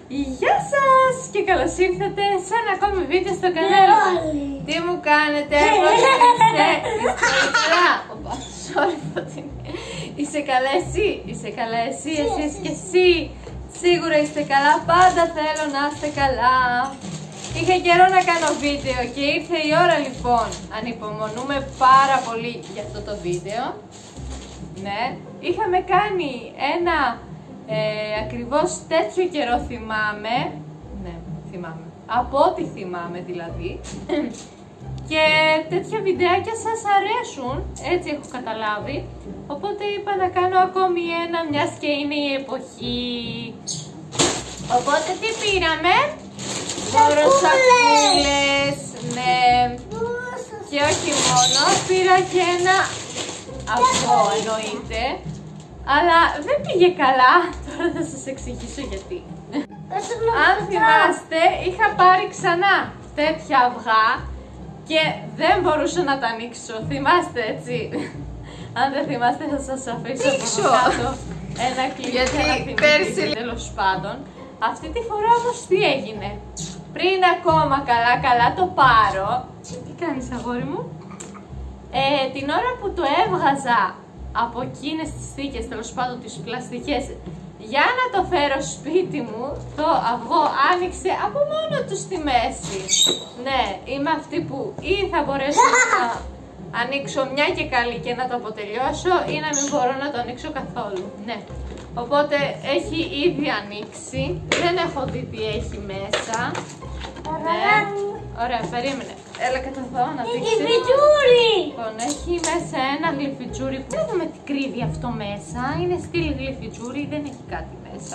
Γεια σας και καλώς ήρθατε σε ένα ακόμη βίντεο στο κανάλι. Τι μου κάνετε, είστε καλά? Sorry, είσαι καλά εσύ, είσαι καλά εσύ, εσείς και εσύ. Σίγουρα είστε καλά, πάντα θέλω να είστε καλά. Είχα καιρό να κάνω βίντεο και ήρθε η ώρα λοιπόν. Ανυπομονούμε πάρα πολύ για αυτό το βίντεο. Ναι, είχαμε κάνει ένα ακριβώς τέτοιο καιρό θυμάμαι. Ναι, θυμάμαι. Από ό,τι θυμάμαι δηλαδή. Και τέτοια βιντεάκια σας αρέσουν, έτσι έχω καταλάβει. Οπότε είπα να κάνω ακόμη ένα, μιας και είναι η εποχή. Οπότε τι πήραμε? Μοροσακούλες, ναι. Και όχι μόνο, πήρα και ένα αυτό εννοείται. Αλλά δεν πήγε καλά, τώρα θα σας εξηγήσω γιατί. Αν θυμάστε, είχα πάρει ξανά τέτοια αυγά και δεν μπορούσα να τα ανοίξω. Θυμάστε έτσι? Αν δεν θυμάστε θα σας αφήσω από κάτω ένα κλειδί. Γιατί πέρσι τέλος πάντων. Αυτή τη φορά όμως τι έγινε? Πριν ακόμα καλά το πάρω. Τι κάνεις αγόρι μου? Την ώρα που το έβγαζα από εκείνες τις θήκες, τέλος πάντων τις πλαστικές, για να το φέρω σπίτι μου, το αυγό άνοιξε από μόνο του στη μέση. Ναι, είμαι αυτή που ή θα μπορέσω να ανοίξω μια και καλή και να το αποτελειώσω ή να μην μπορώ να το ανοίξω καθόλου. Ναι. Οπότε έχει ήδη ανοίξει, δεν έχω δει τι έχει μέσα. Ναι. Ωραία, περίμενε. Έλα κατά εδώ να δείξεις. Γλυφιτζούρι! Λοιπόν, έχει μέσα ένα γλυφιτζούρι. Πού να δούμε τι κρύβει αυτό μέσα. Είναι στυλ γλυφιτζούρι, δεν έχει κάτι μέσα.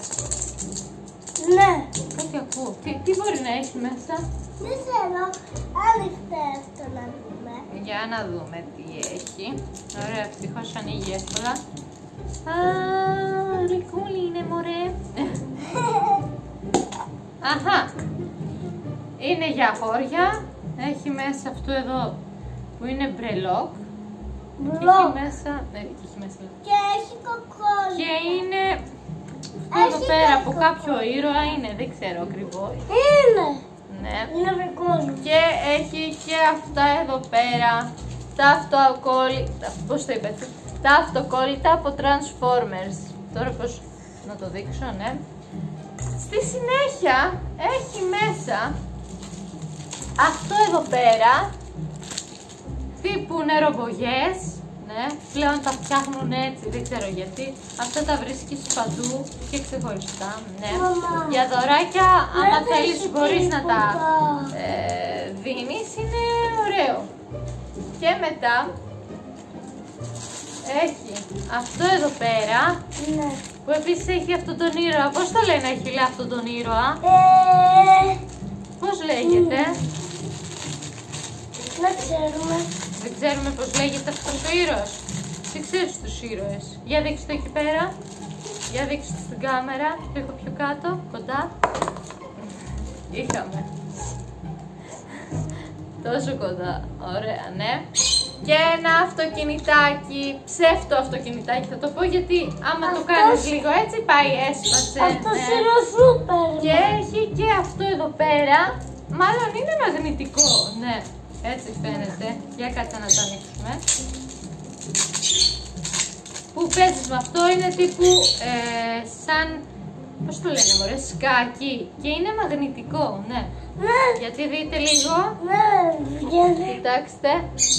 Ναι. Κάτι ακούω. Τι μπορεί να έχει μέσα? Δεν ξέρω. Άνοιξτε αυτό να δούμε. Για να δούμε τι έχει. Ωραία, ευτυχώς ανοίγει εύκολα. Α, γλυκούλι είναι μωρέ. Αχα. Είναι για αγόρια. Έχει μέσα αυτό εδώ που είναι μπρελόκ. Μπλοκ. Έχει μέσα. Ναι, έχει μέσα. Και έχει κοκκόλι. Και είναι αυτό εδώ πέρα από κάποιο ήρωα είναι, δεν ξέρω ακριβώς. Είναι. Ναι. Είναι βρικόλι. Και έχει και αυτά εδώ πέρα. Τα αυτοκόλλητα. Πώς το είπες? Τα αυτοκόλλητα από Transformers. Τώρα πώς να το δείξω, ναι. Στη συνέχεια έχει μέσα αυτό εδώ πέρα, τύπου νεροβογιές, ναι, πλέον τα φτιάχνουν έτσι, δεν ξέρω γιατί. Αυτά τα βρίσκεις παντού και ξεχωριστά, ναι. Για δωράκια, άμα θέλεις μπορείς να τα δίνεις, είναι ωραίο. Και μετά έχει αυτό εδώ πέρα, Ναι. που επίσης έχει αυτόν τον ήρωα. Πώς το λένε Αχιλλέα αυτόν τον ήρωα? Πώς λέγεται? Δεν ξέρουμε. Δεν ξέρουμε πώς λέγεται αυτός ο ήρωας. Τι ξέρεις τους ήρωες? Για δείξτε το εκεί πέρα. Για δείξτε το στην κάμερα. Λίγο πιο κάτω, κοντά. Είχαμε. Τόσο κοντά. Ωραία, ναι. Και ένα αυτοκινητάκι, ψεύτο αυτοκινητάκι θα το πω, γιατί άμα το κάνεις λίγο έτσι πάει έσπασε. Αυτός είναι ο σούπερ. Και έχει και αυτό εδώ πέρα, μάλλον είναι μαγνητικό, ναι, έτσι φαίνεται. Για κάτσε να το ανοίξουμε. Που παίζεις με αυτό, είναι τύπου σαν, πώς το λένε μωρέ, σκάκι. Και είναι μαγνητικό, ναι. Ναι. Γιατί δείτε λίγο. Ναι, γιατί. Κοιτάξτε.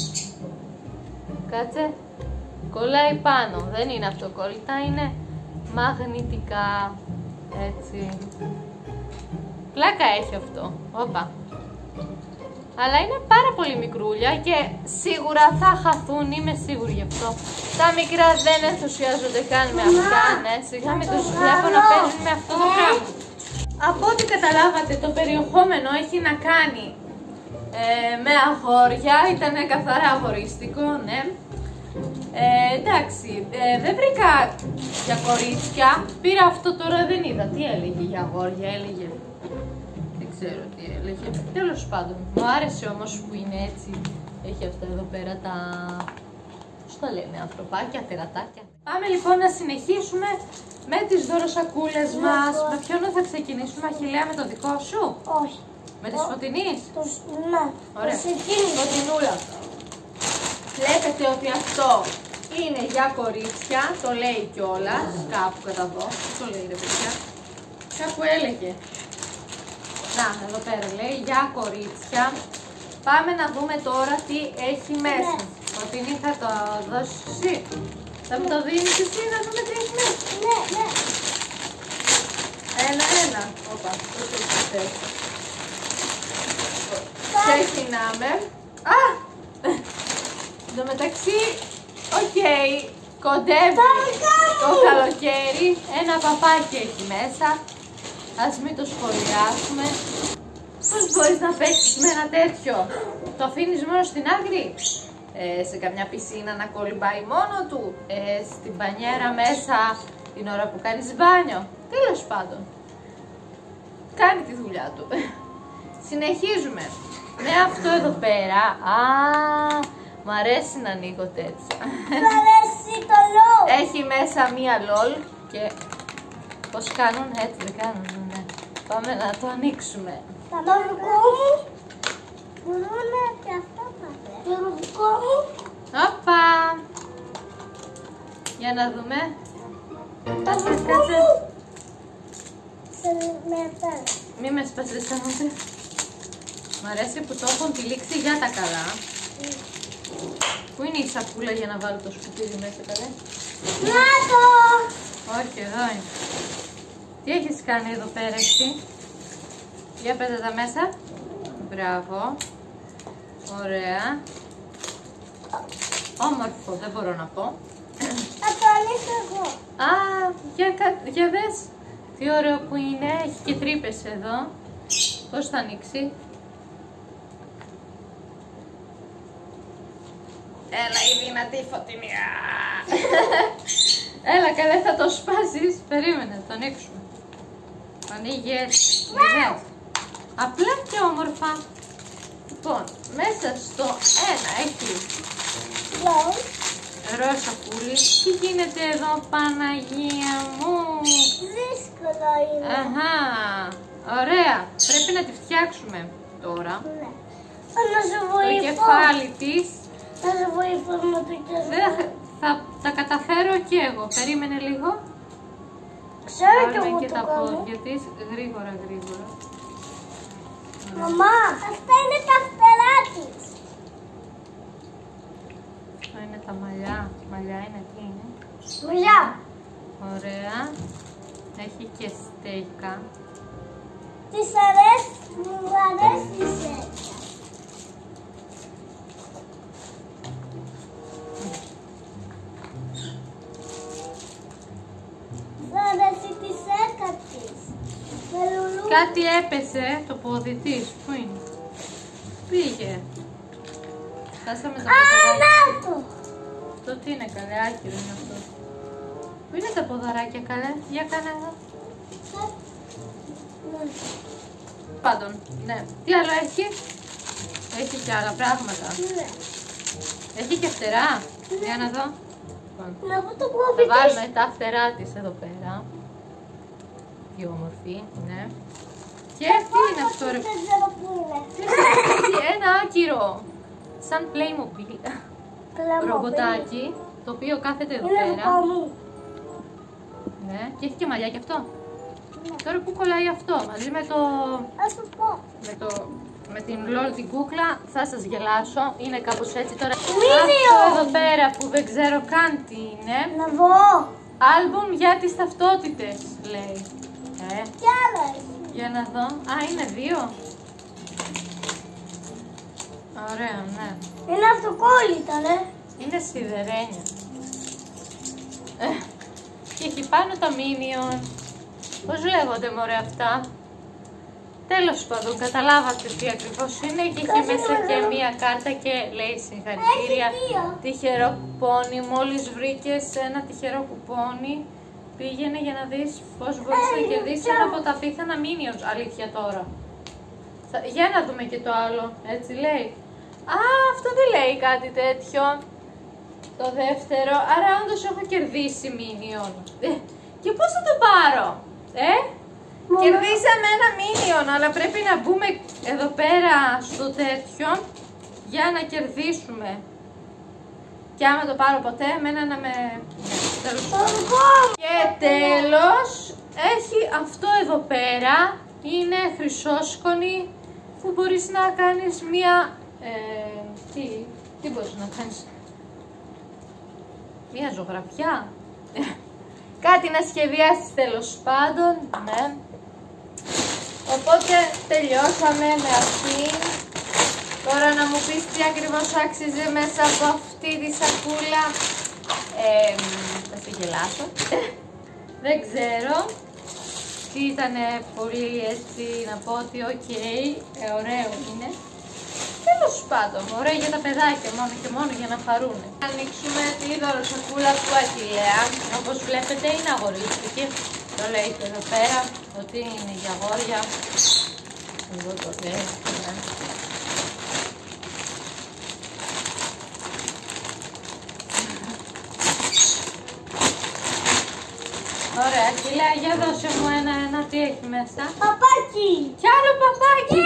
Κάτσε. Κολλάει πάνω. Δεν είναι αυτοκόλλητα, είναι μαγνητικά. Έτσι. Πλάκα έχει αυτό. Όπα. Αλλά είναι πάρα πολύ μικρούλια και σίγουρα θα χαθούν, είμαι σίγουρη γι' αυτό. Τα μικρά δεν ενθουσιάζονται καν με αυτά, ναι. Σιγά μην τους βλέπω να παίζουν με αυτό το πράγμα. Από ό,τι καταλάβατε, το περιεχόμενο έχει να κάνει με αγόρια, ήταν καθαρά αγοριστικό, ναι. Εντάξει, δεν βρήκα για κορίτσια, πήρα αυτό τώρα, δεν είδα τι έλεγε για αγόρια, έλεγε, δεν ξέρω τι έλεγε, τέλος πάντων. Μου άρεσε όμως που είναι έτσι, έχει αυτά εδώ πέρα τα, πώς τα λένε, ανθρωπάκια, τερατάκια. Πάμε λοιπόν να συνεχίσουμε με τις δωροσακούλες μας. Με ποιον θα ξεκινήσουμε, Αχιλλέα, με το δικό σου? Όχι. Με τις Φωτεινής? Ναι. Ωραία. Φωτεινούλα. Βλέπετε ότι αυτό είναι για κορίτσια, το λέει κιόλας, κάπου κατά εδώ. Το λέει ρε παιδιά. Κάπου έλεγε. Να, εδώ πέρα λέει, για κορίτσια. Πάμε να δούμε τώρα τι έχει μέσα. Φωτεινή, θα το δώσεις εσύ? Θα μου το δίνεις εσύ να δούμε τι έχει μέσα? Ναι. Ένα. Όπα, το θες. Ξεκινάμε. Α! Εν τω μεταξύ, οκ, κοντεύει το καλοκαίρι. Ένα παπάκι έχει μέσα. Ας μην το σχολιάσουμε. Πώς μπορείς να παίξεις με ένα τέτοιο? Το αφήνεις μόνο στην άκρη? Σε καμιά πισίνα να κολυμπάει μόνο του? Στην μπανιέρα μέσα την ώρα που κάνεις μπάνιο? Τέλος πάντων, κάνει τη δουλειά του. Συνεχίζουμε με αυτό εδώ πέρα. Μ' αρέσει να ανοίγω τέτοια. Μ' αρέσει το LOL. Έχει μέσα μία LOL και πώς κάνουν, έτσι δεν κάνουν, ναι. Πάμε να το ανοίξουμε. Το δικό μου. Μπορούμε και αυτό πάμε. Το δικό μου. Όπα! Για να δούμε. Κάτσε. Μη με σπάσεις τα μάτια. Μ' αρέσει που το έχουν τυλίξει για τα καλά. Πού είναι η σακούλα για να βάλω το σκουπίδι μέσα, καλέ? Να το! Όχι, εδώ είναι. Τι έχεις κάνει εδώ πέρα εσύ? Για πέτα τα μέσα. Μπράβο. Ωραία. Όμορφο, δεν μπορώ να πω. Θα το ανοίξω εγώ. Για δες. Τι ωραίο που είναι. Έχει και τρύπες εδώ. Πώς θα ανοίξει? Έλα η δυνατή Φωτεινή. Έλα καλέ, θα το σπάσεις. Περίμενε, το ανοίξουμε. Ανοίγει έτσι. Απλά και όμορφα. Λοιπόν, μέσα στο ένα έχει ροζ σακούλι. Τι γίνεται εδώ, Παναγία μου? Δύσκολο είναι. Αχα, ωραία. Πρέπει να τη φτιάξουμε τώρα. Ναι. Να σου Το βοηθώ. κεφάλι της. Θα σου βοηθώ με το κεφάλι. Θα τα καταφέρω και εγώ. Περίμενε λίγο. Ξέρω κι Πάρουμε εγώ και το τα κάνω. πόδια της. Γρήγορα. Μαμά, αυτά είναι τα φτερά της. Αυτό είναι τα μαλλιά. Μαλλιά είναι, τι είναι? Μουλιά. Ωραία. Έχει και στέικα. Της αρέσει, μου αρέσει η σέκα. Μου αρέσει τη σέκα της. Με λουλού. Κάτι έπεσε το πόδι της. Πού είναι? Πήγε. Φτάσαμε το ποδαράκι. Να το. Το τι είναι καλέ, άκυρο είναι αυτό. Πού είναι τα ποδαράκια καλέ? Για κάνε εδώ. Πάντων, ναι. Τι άλλο έχει? Έχει και άλλα πράγματα. Ναι. Έχει και φτερά. Για να δω. Να πω το Θα κόβι της. βάλουμε τα φτερά της εδώ πέρα. Τι όμορφη, ναι. Και τι είναι αυτό ρε? Δεν ξέρω πού είναι. Ένα άκυρο. Σαν Playmobil. Ρομποτάκι. Το οποίο κάθεται εδώ Είναι πέρα. δικό μου. Ναι. Και έχει και μαλλιά και αυτό. Τώρα που κολλάει αυτό μαζί με το... Ας σου πω. Με την LOL την κούκλα θα σας γελάσω. Είναι κάπως έτσι τώρα. Μίνιο! Αυτό εδώ πέρα που δεν ξέρω καν τι είναι. Να δω. Άλμπουμ για τις ταυτότητες λέει. Κι άλλο έχει. Για να δω. Είναι δύο. Ωραία, ναι. Είναι αυτοκόλλητα, ναι. Είναι σιδερένια. Και έχει πάνω τα Minion. Πώς λέγονται μωρέ αυτά? Τέλος πάντων, καταλάβατε τι ακριβώς είναι και έχει μέσα και μία κάρτα και λέει συγχαρητήρια. Τυχερό κουπόνι, μόλις βρήκες ένα τυχερό κουπόνι, πήγαινε για να δεις πώς μπορείς να κερδίσεις ένα από τα απίθανα Minions. Αλήθεια τώρα. Για να δούμε και το άλλο, έτσι λέει. Αυτό δεν λέει κάτι τέτοιο. το δεύτερο, άρα όντως έχω κερδίσει Minion. Και πώς θα το πάρω, Κερδίσαμε ένα Minion, αλλά πρέπει να μπούμε εδώ πέρα στο τέτοιο για να κερδίσουμε. Και άμα το πάρω ποτέ, εμένα να με... Και τέλος, έχει αυτό εδώ πέρα, είναι χρυσόσκονη, που μπορείς να κάνεις μία... τι μπορείς να κάνεις? Μία ζωγραφιά. Κάτι να σχεδιάσεις τέλος πάντων, ναι. Οπότε τελειώσαμε με αυτήν. Τώρα να μου πεις τι ακριβώς άξιζε μέσα από αυτή τη σακούλα. Θα σε γελάσω. Δεν ξέρω. Τι ήτανε πολύ έτσι να πω ότι ωραίο είναι. Τέλος πάντων, ωραία για τα παιδάκια μόνο και μόνο για να χαρούν. Θα ανοίξουμε τη δωροσακούλα του Αχιλλέα. Όπως βλέπετε είναι αγορίστηκε. Το λέει και εδώ πέρα ότι είναι για αγόρια. Εδώ το λέει. Ωραία, Αχιλλέα, για δώσε μου ένα τι έχει μέσα. Παπάκι! Κι άλλο παπάκι!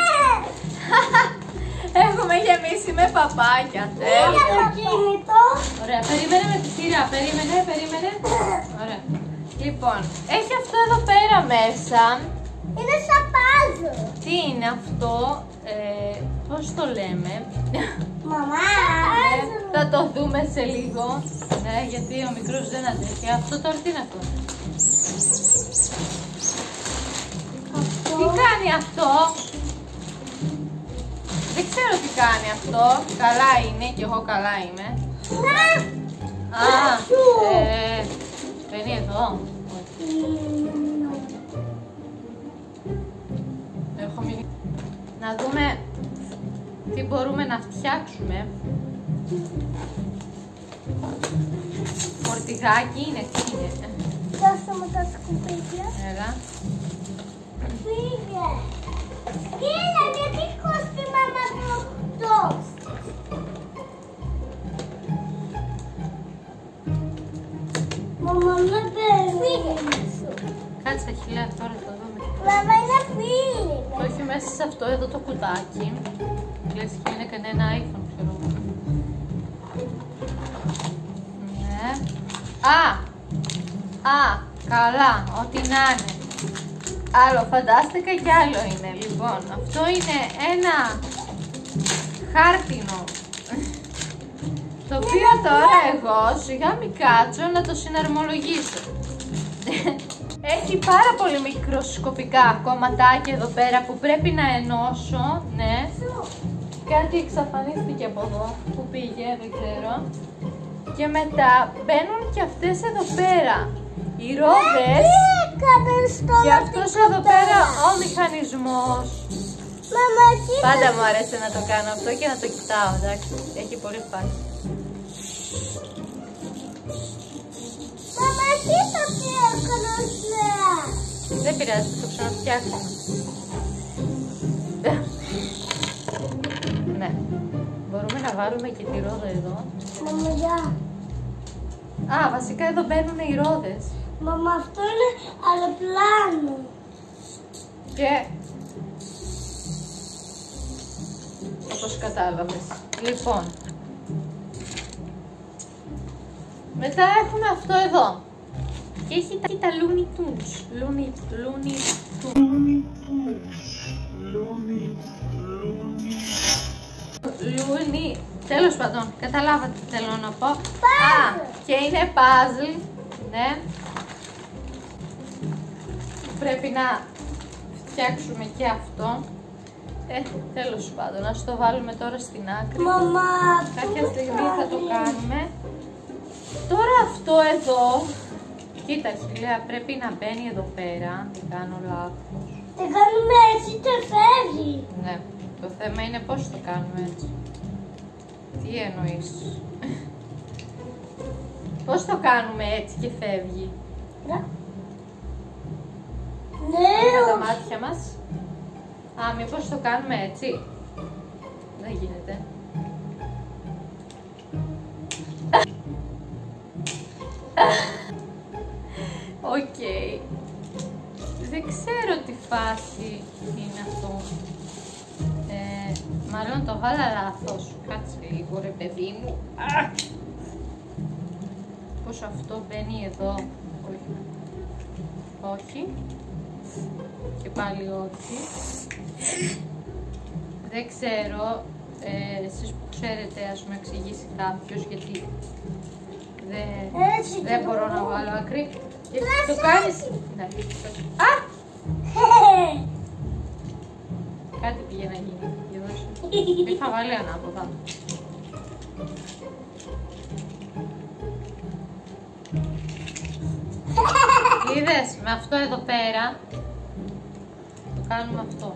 Έχουμε γεμίσει με παπάκια. Είναι αυτοκίνητο. Ωραία, περίμενε με τη σειρά. Περίμενε. Ωραία. Λοιπόν, έχει αυτό εδώ πέρα μέσα. Είναι σαν πάζο. Τι είναι αυτό, πώς το λέμε? Μαμά. Θα το δούμε σε λίγο. Ναι, γιατί ο μικρός δεν αντέχει. Αυτό τώρα τι είναι αυτό? Τι κάνει αυτό? Δεν ξέρω τι κάνει αυτό. Καλά είναι και εγώ καλά είμαι. Μπαίνει εδώ. Να δούμε τι μπορούμε να φτιάξουμε. Φορτηγάκι είναι, τι είναι? Δώστε μου τα σκουπίδια. Έλα. Φύγε. Κοίτα, γιατί κόστει μάμα το. Μαμά, με παίρνει. Κάτσε, Αχιλλέα, τώρα το δούμε. Μαμά, είναι φίλη. Όχι μέσα σε αυτό εδώ το κουτάκι. Λες και είναι κανένα iPhone, ξέρω. Ναι. Καλά, ό,τι να είναι. Άλλο φαντάστηκα και άλλο είναι. Λοιπόν, αυτό είναι ένα χάρτινο. Το οποίο τώρα εγώ σιγά μην κάτσω να το συναρμολογήσω. Έχει πάρα πολύ μικροσκοπικά κομματάκια εδώ πέρα που πρέπει να ενώσω, ναι. Κάτι εξαφανίστηκε από εδώ, που πήγε, δεν ξέρω. Και μετά μπαίνουν και αυτές εδώ πέρα οι ρόδες και αυτός εδώ πέρα ο μηχανισμός. Πάντα μου αρέσει να το κάνω αυτό και να το κοιτάω, εντάξει, έχει πολύ φάση. Μαμά, τι θα φτιάξω? Δεν πειράζει, θα το ξαναφτιάξω. Ναι, μπορούμε να βάλουμε και τη ρόδα εδώ. Μαμά, βασικά εδώ μπαίνουν οι ρόδες. Μαμά, αυτό είναι αεροπλάνο. Και όπως κατάλαβες. Λοιπόν, μετά έχουμε αυτό εδώ. Και έχει τα Looney Tunes. Looney Tunes. Τέλος πάντων, καταλάβατε τι θέλω να πω. Και είναι puzzle. Ναι. Πρέπει να φτιάξουμε και αυτό. Τέλος πάντων, ας το βάλουμε τώρα στην άκρη. Μαμά, κάποια στιγμή θα το κάνουμε. Τώρα αυτό εδώ, κοίτα Αχιλλέα, πρέπει να μπαίνει εδώ πέρα, δεν κάνω λάθος. Το κάνουμε έτσι και φεύγει. Ναι, το θέμα είναι πώς το κάνουμε έτσι. Τι εννοείς? Πώς το κάνουμε έτσι και φεύγει? Ναι. Με τα μάτια μας. Μήπως το κάνουμε έτσι? Δεν γίνεται. σπάσει είναι αυτό. Μάλλον το βάλα λάθος. Κάτσε λίγο ρε παιδί μου. Πώς αυτό μπαίνει εδώ. Όχι. Όχι. Και πάλι όχι. Δεν ξέρω. Εσείς που ξέρετε ας μου εξηγήσει κάποιος γιατί δεν μπορώ να βάλω άκρη. Και το κάνεις. Ναι. Α! Κάτι πήγε να γίνει. Είχα βάλει ανάποδα. Είδες, με αυτό εδώ πέρα το κάνουμε αυτό.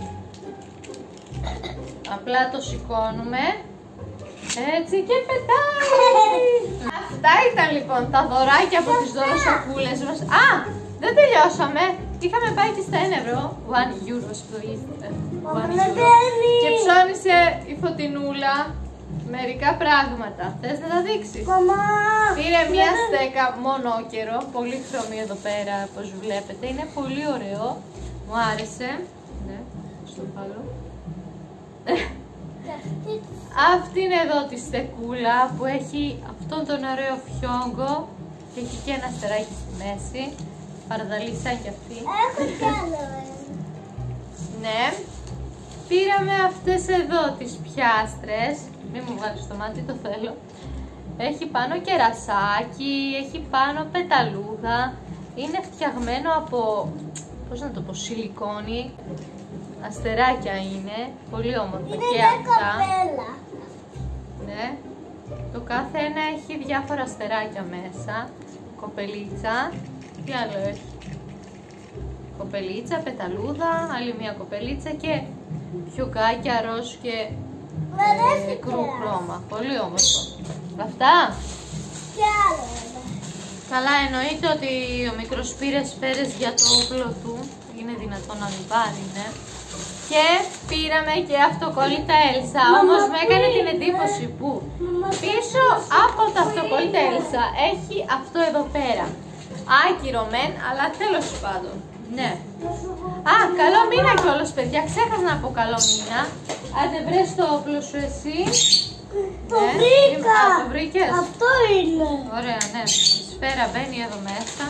Απλά το σηκώνουμε έτσι και πετάει. Αυτά ήταν λοιπόν τα δωράκια από τις δωροσακούλες μας. Α, δεν τελειώσαμε. Είχαμε πάει και στα 1 ευρώ. 1 euros please. Και ψώνισε η Φωτεινούλα μερικά πράγματα. Θες να τα δείξεις? Πήρε μια στέκα μονόκερο, πολύ χρωμή εδώ πέρα όπως βλέπετε. Είναι πολύ ωραίο. Μου άρεσε. Ναι, στο βάλω. Αυτή είναι εδώ τη στεκούλα που έχει αυτόν τον ωραίο φιόγκο και έχει και ένα αστεράκι στη μέση. Παραδαλή κι αυτή. Έχω κι άλλο. Ναι. Πήραμε αυτές εδώ τις πιάστρες. Μην μου βάλεις το μάτι, το θέλω. Έχει πάνω κερασάκι, έχει πάνω πεταλούδα. Είναι φτιαγμένο από, πώς να το πω, σιλικόνη. Αστεράκια είναι, πολύ όμορφα Είναι και μια αυτά. κοπέλα. Ναι. Το κάθε ένα έχει διάφορα αστεράκια μέσα. Κοπελίτσα. Τι άλλο έχει? Κοπελίτσα, πεταλούδα, άλλη μια κοπελίτσα και πιουκάκια ροζ και κρού χρώμα. Πολύ όμορφο. Αυτά. Κι άλλο. Καλά, εννοείται ότι ο μικρός πήρε σφαίρες για το όπλο του. Είναι δυνατόν να μην πάρει, ναι. Και πήραμε και αυτοκόλλητα Έλσα. Όμως μου έκανε την εντύπωση που πίσω από τα αυτοκόλλητα Έλσα έχει αυτό εδώ πέρα. Άκυρο μεν, αλλά τέλος πάντων. Ναι. Α, καλό μήνα κιόλας, παιδιά. Ξέχασα να πω καλό μήνα. Άντε βρες το όπλο σου εσύ. Το βρήκα. Το βρήκες? Αυτό είναι. Ωραία, ναι. Η σφαίρα μπαίνει εδώ μέσα.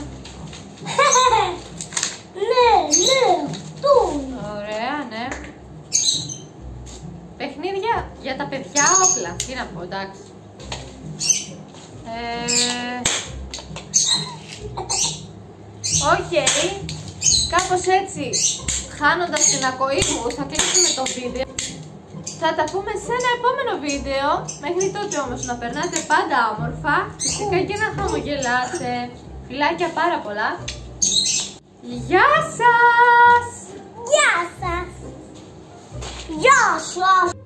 Ναι, ναι, αυτό. Ωραία, ναι. Παιχνίδια για τα παιδιά όπλα. Τι να πω, εντάξει. Οκ. Κάπως έτσι, χάνοντας την ακοή μου, θα κλείσουμε το βίντεο. Θα τα πούμε σε ένα επόμενο βίντεο. Μέχρι τότε όμως να περνάτε πάντα όμορφα. Φυσικά και να χαμογελάτε. Φιλάκια πάρα πολλά. Γεια σας! Γεια σας! Γεια σας!